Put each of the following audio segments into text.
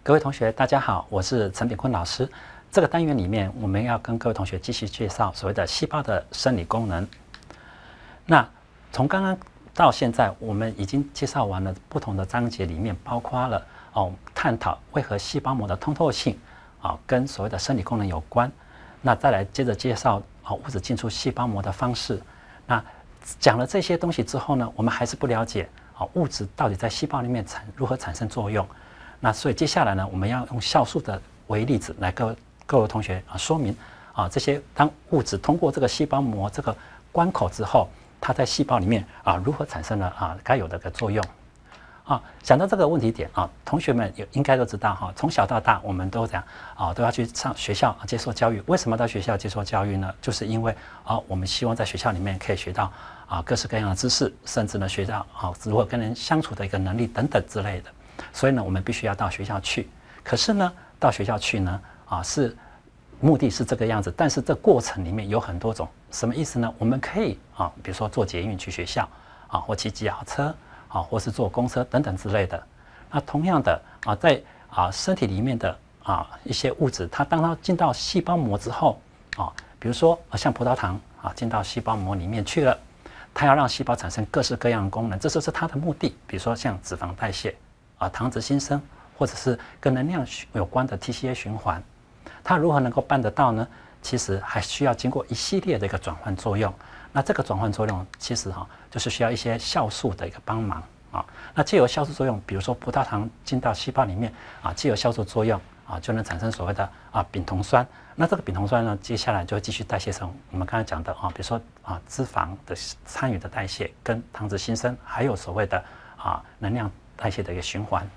各位同学，大家好，我是陈炳坤老师。这个单元里面，我们要跟各位同学继续介绍所谓的细胞的生理功能。那从刚刚到现在，我们已经介绍完了不同的章节，里面包括了探讨为何细胞膜的通透性跟所谓的生理功能有关。那再来接着介绍物质进出细胞膜的方式。那讲了这些东西之后呢，我们还是不了解物质到底在细胞里面如何产生作用。那所以接下来呢，我们要用酵素的为例子来各位同学说明这些当物质通过这个细胞膜这个关口之后，它在细胞里面如何产生了该有的个作用。想到这个问题点同学们应该都知道从小到大我们都讲都要去上学校接受教育。为什么到学校接受教育呢？就是因为我们希望在学校里面可以学到各式各样的知识，甚至呢学到如何跟人相处的一个能力等等之类的。所以呢，我们必须要到学校去。可是呢，到学校去呢是目的是这个样子，但是这过程里面有很多种。什么意思呢？我们可以比如说坐捷运去学校或骑脚踏车或是坐公车等等之类的。那同样的在身体里面的一些物质，当它进到细胞膜之后比如说像葡萄糖进到细胞膜里面去了，它要让细胞产生各式各样的功能，这就是它的目的。比如说像脂肪代谢糖质新生，或者是跟能量有关的 TCA 循环，它如何能够办得到呢？其实还需要经过一系列的一个转换作用。那这个转换作用其实就是需要一些酵素的一个帮忙那藉由酵素作用，比如说葡萄糖进到细胞里面藉由酵素作用就能产生所谓的丙酮酸。那这个丙酮酸呢，接下来就会继续代谢成我们刚才讲的比如说脂肪的参与的代谢，跟糖质新生，还有所谓的能量代谢的一个循环。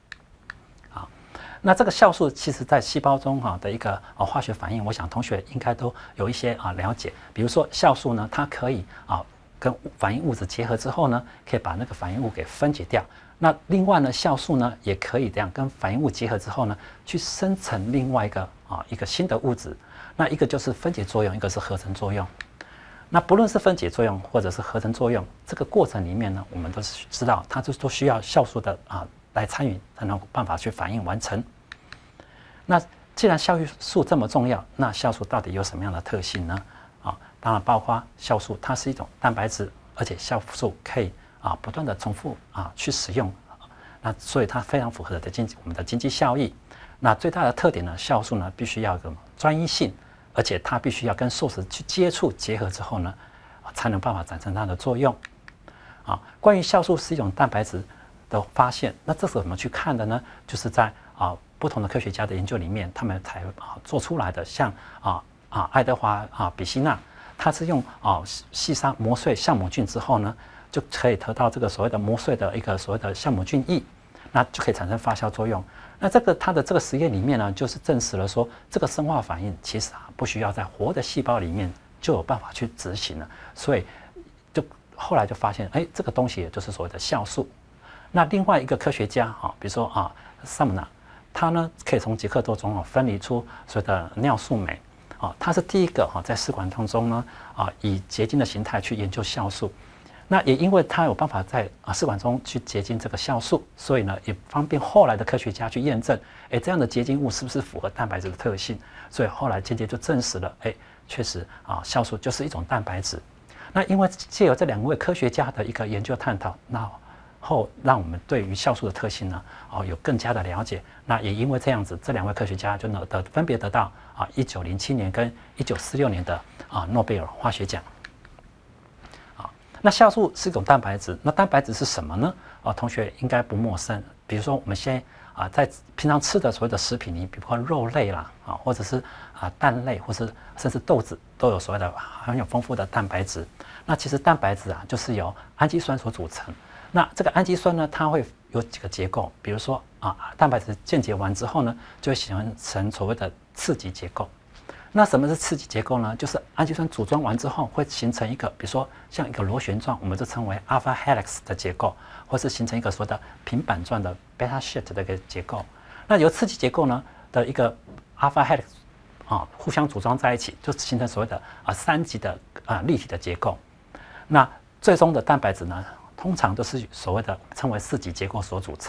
那这个酵素其实在细胞中的一个化学反应，我想同学应该都有一些了解。比如说酵素呢，它可以跟反应物质结合之后呢，可以把那个反应物给分解掉。那另外呢，酵素呢也可以这样跟反应物结合之后呢，去生成另外一个新的物质。那一个就是分解作用，一个是合成作用。那不论是分解作用或者是合成作用，这个过程里面呢，我们都是知道它都需要酵素的来参与，才能有办法去反应完成。那既然酵素这么重要，那酵素到底有什么样的特性呢？当然包括酵素它是一种蛋白质，而且酵素可以不断的重复去使用，那所以它非常符合我们的经济效益。那最大的特点呢，酵素呢必须要有专一性，而且它必须要跟受体去接触结合之后呢，才能办法产生它的作用。关于酵素是一种蛋白质的发现，那这是怎么去看的呢？就是在不同的科学家的研究里面，他们才做出来的。像爱德华比希纳，他是用细沙磨碎酵母菌之后呢，就可以得到这个所谓的磨碎的一个所谓的酵母菌液，那就可以产生发酵作用。那他的这个实验里面呢，就是证实了说，这个生化反应其实不需要在活的细胞里面就有办法去执行了。所以就后来就发现，这个东西也就是所谓的酵素。那另外一个科学家比如说萨姆纳，他呢可以从捷克豆中分离出所谓的尿素酶他是第一个在试管当中呢以结晶的形态去研究酵素。那也因为他有办法在试管中去结晶这个酵素，所以呢也方便后来的科学家去验证，这样的结晶物是不是符合蛋白质的特性。所以后来间接就证实了，确实酵素就是一种蛋白质。那因为藉由这两位科学家的一个研究探讨，那让我们对于酵素的特性呢有更加的了解。那也因为这样子，这两位科学家就分别得到1907年跟1946年的诺贝尔化学奖。那酵素是一种蛋白质，那蛋白质是什么呢？同学应该不陌生。比如说我们现在在平常吃的所谓的食品里，比如说肉类啦或者是蛋类，或是甚至豆子，都有所谓的很有丰富的蛋白质。那其实蛋白质就是由氨基酸所组成。那这个氨基酸呢，它会有几个结构，比如说蛋白质键结完之后呢，就会形成所谓的次级结构。那什么是次级结构呢？就是氨基酸组装完之后会形成一个，比如说像一个螺旋状，我们就称为 alpha helix 的结构，或是形成一个所谓的平板状的 beta sheet 的一个结构。那由次级结构呢的一个 alpha helix 互相组装在一起，就形成所谓的三级的立体的结构。那最终的蛋白质呢，通常都是所谓的称为四级结构所组成。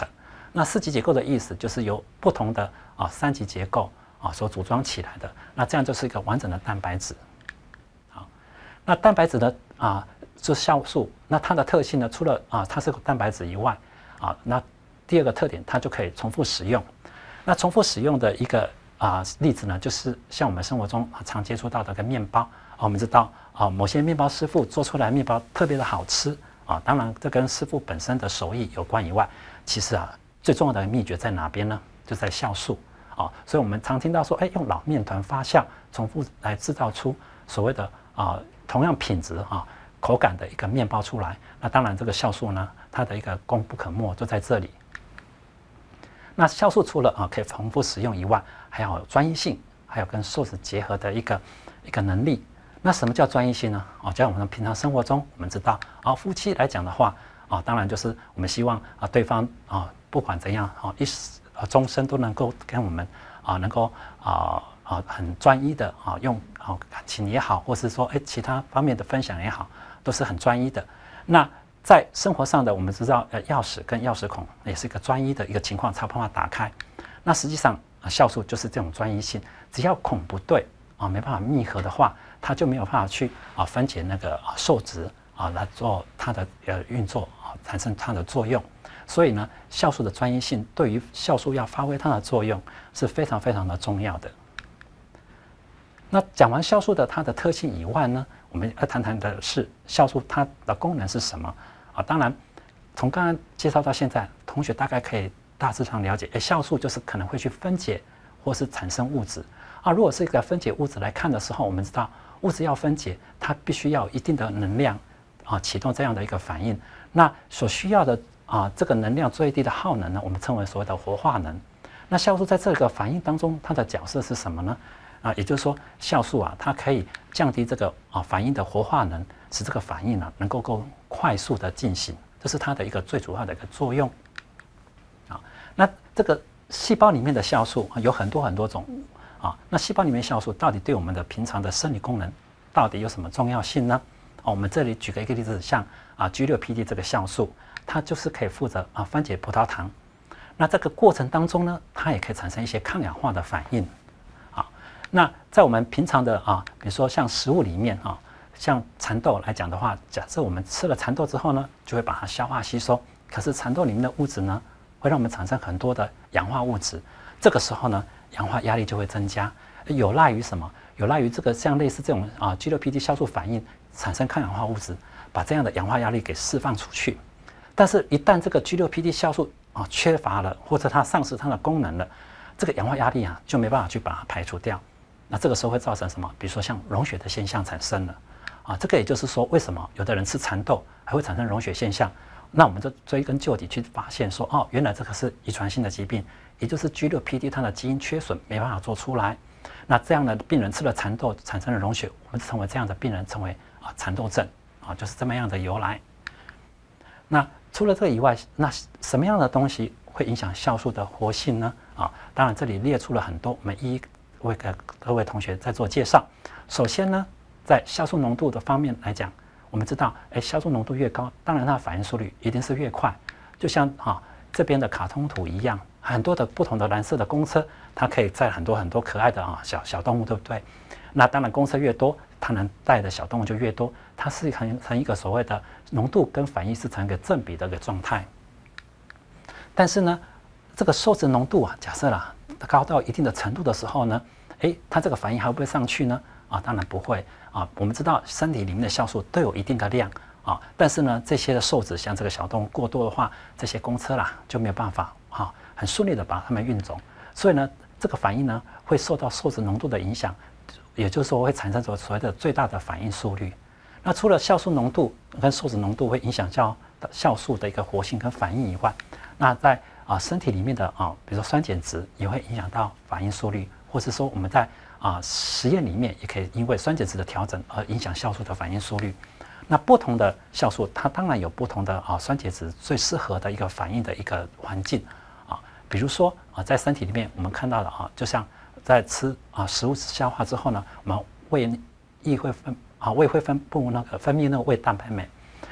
那四级结构的意思就是由不同的三级结构所组装起来的，那这样就是一个完整的蛋白质。好，那蛋白质的就是酵素，那它的特性呢，除了它是个蛋白质以外，那第二个特点它就可以重复使用。那重复使用的一个例子呢，就是像我们生活中常接触到的一个面包。我们知道某些面包师傅做出来的面包特别的好吃当然这跟师傅本身的手艺有关以外，其实最重要的秘诀在哪边呢？就在酵素所以我们常听到说，用老面团发酵，重复来制造出所谓的同样品质口感的一个面包出来。那当然这个酵素呢，它的一个功不可没，就在这里。那酵素除了可以重复使用以外，还有专一性，还有跟受质结合的一个能力。那什么叫专一性呢？在我们平常生活中，我们知道夫妻来讲的话当然就是我们希望对方不管怎样终身都能够跟我们能够很专一的用感情也好，或是说其他方面的分享也好，都是很专一的。那在生活上的，我们知道钥匙跟钥匙孔也是一个专一的一个情况才有办法打开。那实际上酵素就是这种专一性，只要孔不对没办法密合的话，它就没有办法去分解那个受质来做它的运作产生它的作用。所以呢，酵素的专一性对于酵素要发挥它的作用是非常非常的重要的。那讲完酵素的它的特性以外呢，我们要谈谈的是酵素它的功能是什么当然，从刚刚介绍到现在，同学大概可以大致上了解，酵素就是可能会去分解或是产生物质如果是一个分解物质来看的时候，我们知道物质要分解，它必须要有一定的能量启动这样的一个反应。那所需要的这个能量最低的耗能呢，我们称为所谓的活化能。那酵素在这个反应当中，它的角色是什么呢？也就是说，酵素它可以降低这个反应的活化能，使这个反应能够快速的进行，这是它的一个最主要的一个作用。那这个细胞里面的酵素有很多很多种那细胞里面酵素到底对我们的平常的生理功能到底有什么重要性呢？我们这里举个例子，像G6PD 这个酵素，它就是可以负责分解葡萄糖。那这个过程当中呢，它也可以产生一些抗氧化的反应那在我们平常的比如说像食物里面像蚕豆来讲的话，假设我们吃了蚕豆之后呢，就会把它消化吸收。可是蚕豆里面的物质呢，会让我们产生很多的氧化物质。这个时候呢，氧化压力就会增加，有赖于什么？有赖于这个像类似这种G6PD 酵素反应产生抗氧化物质，把这样的氧化压力给释放出去。但是，一旦这个 G6PD 酵素缺乏了，或者它丧失它的功能了，这个氧化压力就没办法去把它排除掉。那这个时候会造成什么？比如说像溶血的现象产生了这个也就是说，为什么有的人吃蚕豆还会产生溶血现象？那我们就追根究底去发现说，原来这个是遗传性的疾病，也就是 G6PD 它的基因缺损没办法做出来。那这样的病人吃了蚕豆产生了溶血，我们称为这样的病人称为蚕豆症就是这么样的由来。那除了这个以外，那什么样的东西会影响酵素的活性呢？当然这里列出了很多，我们一一为各位同学在做介绍。首先呢，在酵素浓度的方面来讲，我们知道，酵素浓度越高，当然它的反应速率一定是越快。就像这边的卡通图一样，很多的不同的蓝色的公车，它可以载很多很多可爱的小动物，对不对？那当然公车越多，它能带的小动物就越多，它是成一个所谓的浓度跟反应是成一个正比的一个状态。但是呢，这个受质浓度假设高到一定的程度的时候呢，它这个反应还会不会上去呢？当然不会我们知道身体里面的酵素都有一定的量但是呢，这些的受质像这个小动物过多的话，这些公车就没有办法很顺利的把它们运走。所以呢，这个反应呢会受到受质浓度的影响，也就是说会产生所谓的最大的反应速率。那除了酵素浓度跟受质浓度会影响酵素的一个活性跟反应以外，那在身体里面的比如说酸碱值也会影响到反应速率，或是说我们在实验里面也可以因为酸碱值的调整而影响酵素的反应速率。那不同的酵素，它当然有不同的酸碱值最适合的一个反应的一个环境比如说在身体里面我们看到的就像在吃食物消化之后呢，我们胃会分泌那个胃蛋白酶。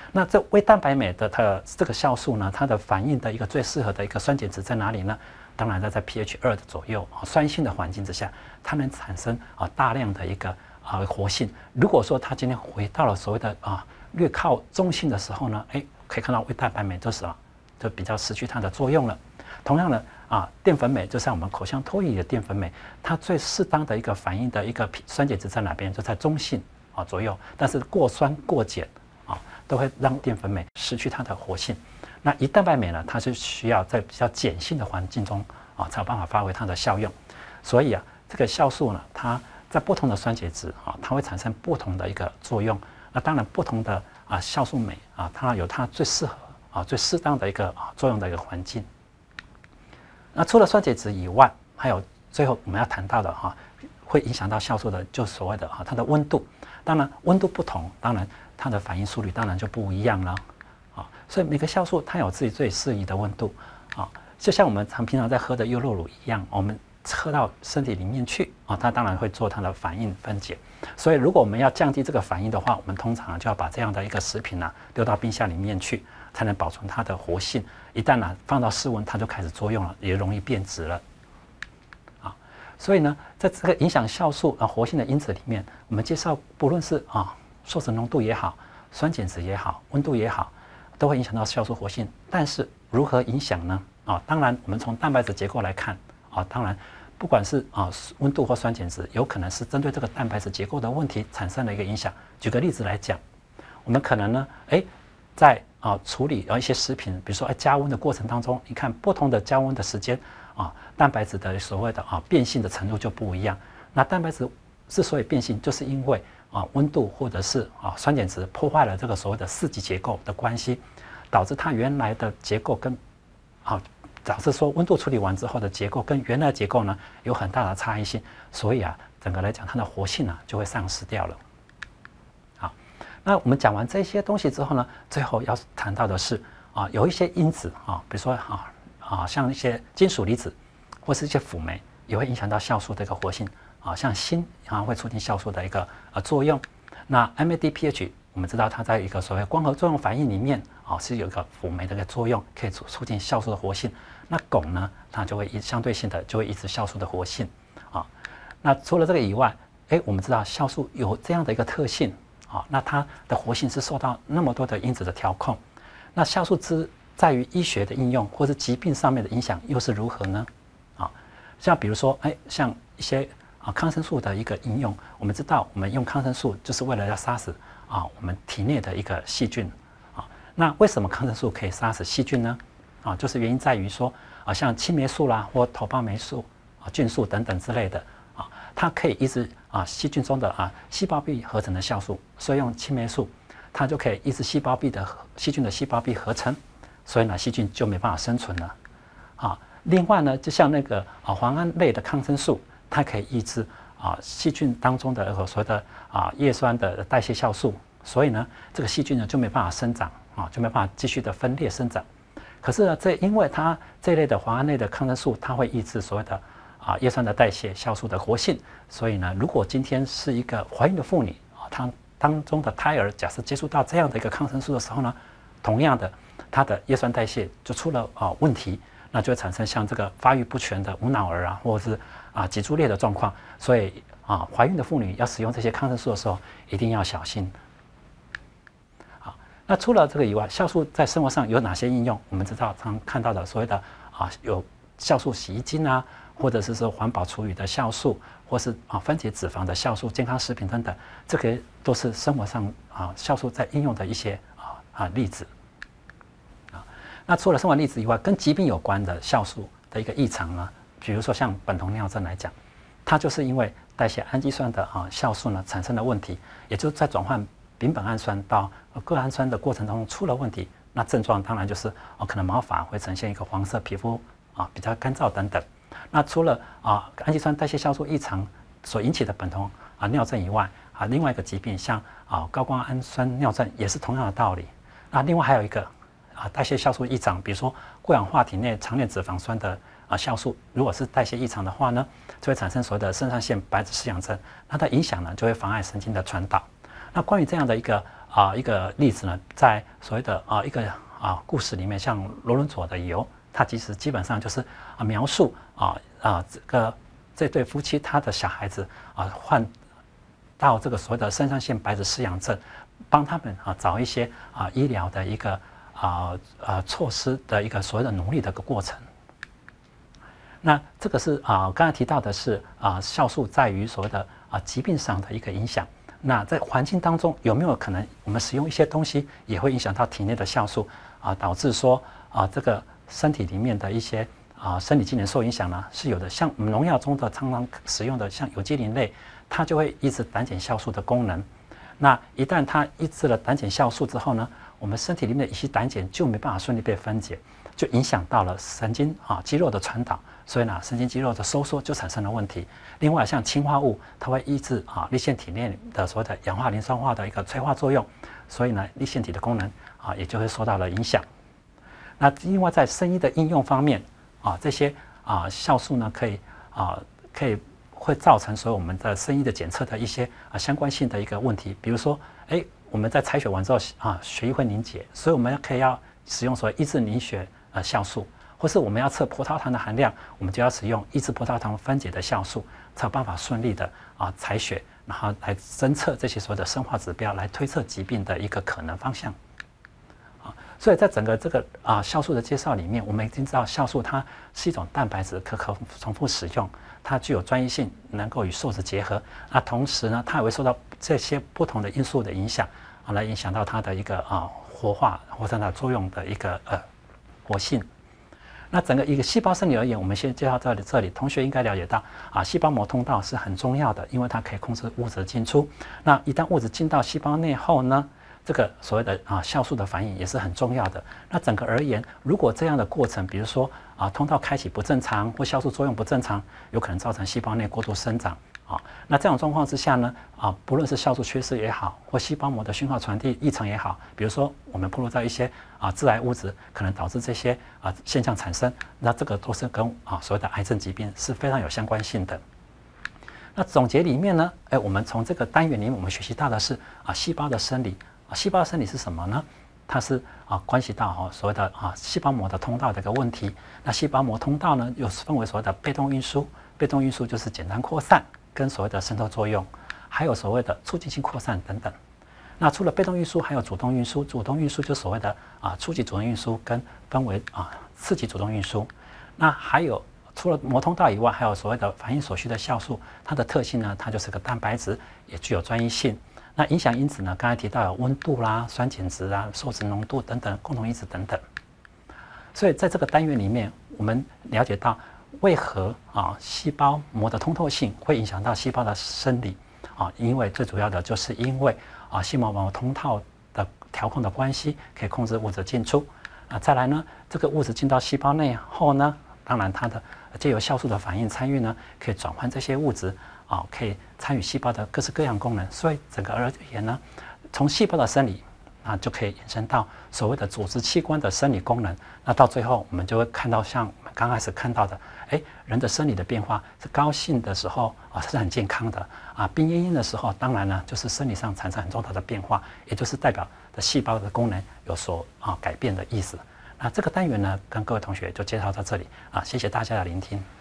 那这微蛋白酶的它这个酵素呢，它的反应的一个最适合的一个酸碱值在哪里呢？当然在pH 2的左右酸性的环境之下，它能产生大量的一个活性。如果说它今天回到了所谓的略靠中性的时候呢，可以看到微蛋白酶就比较失去它的作用了。同样的淀粉酶就像我们口腔唾液里的淀粉酶，它最适当的一个反应的一个酸碱值在哪边？就在中性左右。但是过酸过碱都会让淀粉酶失去它的活性。那胰蛋白酶呢，它是需要在比较碱性的环境中才有办法发挥它的效用。所以这个酵素呢，它在不同的酸碱值它会产生不同的一个作用。那当然不同的酵素酶它有它最适合最适当的一个作用的一个环境。那除了酸碱值以外，还有最后我们要谈到的会影响到酵素的，就所谓的它的温度。当然温度不同，当然它的反应速率当然就不一样了。所以每个酵素它有自己最适宜的温度就像我们平常在喝的优酪乳一样，我们喝到身体里面去它当然会做它的反应分解。所以如果我们要降低这个反应的话，我们通常就要把这样的一个食品丢到冰箱里面去，才能保存它的活性。一旦放到室温，它就开始作用了，也容易变质了。所以呢，在这个影响酵素活性的因子里面，我们介绍不论是受质浓度也好，酸碱值也好，温度也好，都会影响到酵素活性。但是如何影响呢？当然我们从蛋白质结构来看当然不管是温度或酸碱值，有可能是针对这个蛋白质结构的问题产生了一个影响。举个例子来讲，我们可能呢，在处理一些食品，比如说加温的过程当中，你看不同的加温的时间蛋白质的所谓的变性的程度就不一样。那蛋白质之所以变性，就是因为温度或者是酸碱值破坏了这个所谓的4级结构的关系，导致它原来的结构跟导致说温度处理完之后的结构跟原来的结构呢有很大的差异性，所以整个来讲它的活性就会丧失掉了。好，那我们讲完这些东西之后呢，最后要谈到的是有一些因子比如说像一些金属离子或是一些辅酶，也会影响到酵素的一个活性像锌会促进酵素的一个作用。那 MADPH 我们知道它在一个所谓光合作用反应里面是有一个辅酶的一个作用，可以促进酵素的活性。那汞呢，它就会相对性的就会抑制酵素的活性那除了这个以外，我们知道酵素有这样的一个特性那它的活性是受到那么多的因子的调控。那酵素在于医学的应用或是疾病上面的影响又是如何呢？像比如说像一些抗生素的一个应用，我们知道我们用抗生素就是为了要杀死我们体内的一个细菌那为什么抗生素可以杀死细菌呢？就是原因在于说像青霉素啦或头孢霉素菌素等等之类的它可以抑制细菌中的细胞壁合成的酵素，所以用青霉素它就可以抑制细菌的细胞壁合成，所以呢细菌就没办法生存了另外呢，就像那个磺胺类的抗生素，它可以抑制细菌当中的所谓的叶酸的代谢酵素，所以呢这个细菌呢就没办法生长就没办法继续的分裂生长。可是呢，因为它这一类的磺胺类的抗生素，它会抑制所谓的叶酸的代谢酵素的活性，所以呢，如果今天是一个怀孕的妇女她当中的胎儿，假设接触到这样的一个抗生素的时候呢，同样的，它的叶酸代谢就出了问题，那就会产生像这个发育不全的无脑儿或者是脊柱裂的状况。所以怀孕的妇女要使用这些抗生素的时候，一定要小心。那除了这个以外，酵素在生活上有哪些应用？我们知道常看到的所谓的有酵素洗衣精或者是说环保厨余的酵素，或是分解脂肪的酵素、健康食品等等，这个都是生活上酵素在应用的一些例子。那除了生活例子以外，跟疾病有关的酵素的一个异常呢，比如说像苯酮尿症来讲，它就是因为代谢氨基酸的酵素呢产生了问题，也就是在转换丙苯氨酸到铬氨酸的过程当中出了问题，那症状当然就是可能毛发会呈现一个黄色，皮肤比较干燥等等。那除了氨基酸代谢酵素异常所引起的苯酮尿症以外另外一个疾病像高胱氨酸尿症也是同样的道理。那另外还有一个代谢酵素异常，比如说过氧化体内常链脂肪酸的酵素，如果是代谢异常的话呢，就会产生所谓的肾上腺白质失养症，它的影响呢就会妨碍神经的传导。 那关于这样的一个例子呢，在所谓的一个故事里面，像罗伦佐的油，它其实基本上就是描述这对夫妻他的小孩子患到这个所谓的肾上腺白质失养症，帮他们找一些医疗的一个措施的一个所谓的努力的一个过程。那这个是刚才提到的是酵素在于所谓的疾病上的一个影响。那在环境当中有没有可能我们使用一些东西也会影响到体内的酵素导致说这个身体里面的一些生理机能受影响呢？是有的。像我们农药中的常常使用的像有机磷类，它就会抑制胆碱酵素的功能。那一旦它抑制了胆碱酵素之后呢，我们身体里面的乙烯胆碱就没办法顺利被分解，就影响到了神经肌肉的传导，所以呢，神经肌肉的收缩就产生了问题。另外，像氰化物，它会抑制粒线体内的所谓的氧化磷酸化的一个催化作用，所以呢，粒线体的功能也就会受到了影响。那另外在生医的应用方面这些酵素呢，可以会造成所有我们的生医的检测的一些相关性的一个问题，比如说，我们在采血完之后血液会凝结，所以我们要使用所谓抑制凝血酵素。或是我们要测葡萄糖的含量，我们就要使用抑制葡萄糖分解的酵素，才有办法顺利的采血，然后来侦测这些所谓的生化指标，来推测疾病的一个可能方向。所以在整个这个酵素的介绍里面，我们已经知道酵素它是一种蛋白质，可重复使用，它具有专一性，能够与受质结合。那同时呢，它也会受到这些不同的因素的影响来影响到它的一个活化或者它作用的一个活性。那整个一个细胞生理而言，我们先介绍到这里，同学应该了解到细胞膜通道是很重要的，因为它可以控制物质的进出。那一旦物质进到细胞内后呢，这个所谓的酵素的反应也是很重要的。那整个而言，如果这样的过程，比如说通道开启不正常或酵素作用不正常，有可能造成细胞内过度生长。那这种状况之下呢，不论是酵素缺失也好，或细胞膜的讯号传递异常也好，比如说我们暴露在一些致癌物质，可能导致这些现象产生，那这个都是跟所谓的癌症疾病是非常有相关性的。那总结里面呢，我们从这个单元里面我们学习到的是细胞的生理。细胞的生理是什么呢？它是关系到所谓的细胞膜的通道的一个问题。那细胞膜通道呢，又分为所谓的被动运输，被动运输就是简单扩散跟所谓的渗透作用，还有所谓的促进性扩散等等。那除了被动运输，还有主动运输。主动运输就所谓的初级主动运输跟分为次级主动运输。那还有除了膜通道以外，还有所谓的反应所需的酵素，它的特性呢，它就是个蛋白质，也具有专一性。那影响因子呢，刚才提到有温度啦、酸碱值啊、受质浓度等等共同因子等等。所以在这个单元里面，我们了解到为何细胞膜的通透性会影响到细胞的生理因为最主要的就是因为细胞膜通道的调控的关系，可以控制物质进出。再来呢，这个物质进到细胞内后呢，当然它的藉由酵素的反应参与呢，可以转换这些物质可以参与细胞的各式各样功能。所以整个而言呢，从细胞的生理就可以延伸到所谓的组织器官的生理功能。那到最后我们就会看到像我们刚开始看到的，人的生理的变化是高兴的时候是很健康的病恹恹的时候，当然呢就是生理上产生很重大的变化，也就是代表的细胞的功能有所改变的意思。那这个单元呢，跟各位同学就介绍到这里谢谢大家的聆听。